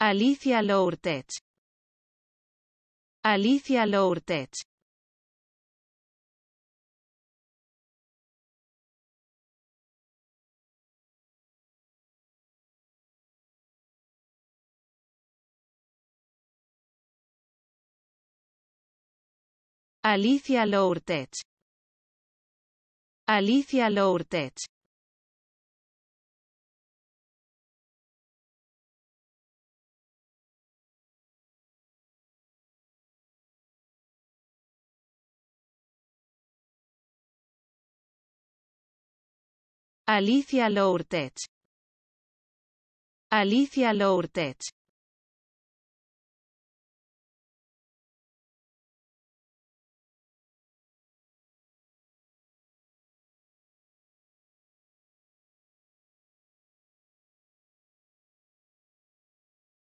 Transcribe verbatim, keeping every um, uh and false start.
Alicia Lourteig. Alicia Lourteig. Alicia Lourteig. Alicia Lourteig. Alicia Lourteig. Alicia Lourteig.